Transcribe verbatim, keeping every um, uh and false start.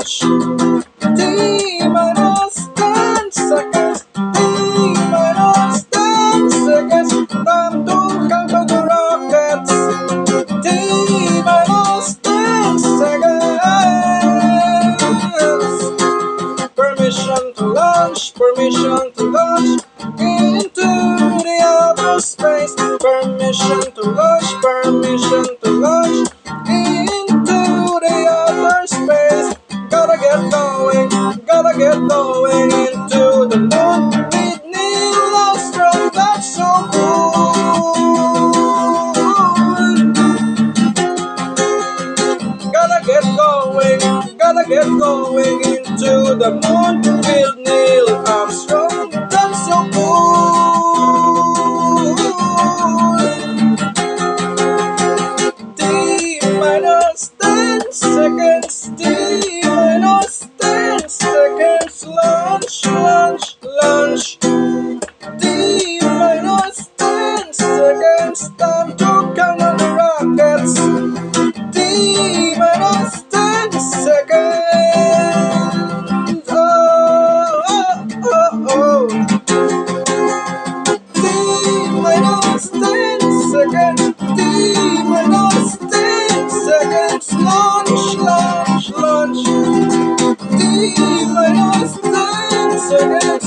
launch. T minus ten seconds. T minus ten seconds. Time to count to the rockets. T minus ten seconds. Permission to launch. Permission to launch into the outer space. Permission to launch. Permission to launch into the outer space. Gotta get going, gotta get going into the moon with Neil Armstrong. That's so cool. Gotta get going, gotta get going into the moon with Neil Armstrong. That's so cool. T minus ten seconds. T minus ten seconds. Launch, launch, launch. T minus ten seconds. Time to count on the rockets. T minus ten seconds. Oh, oh, oh, oh. T minus ten seconds. T minus ten seconds. Launch, launch, launch. T minus ten seconds.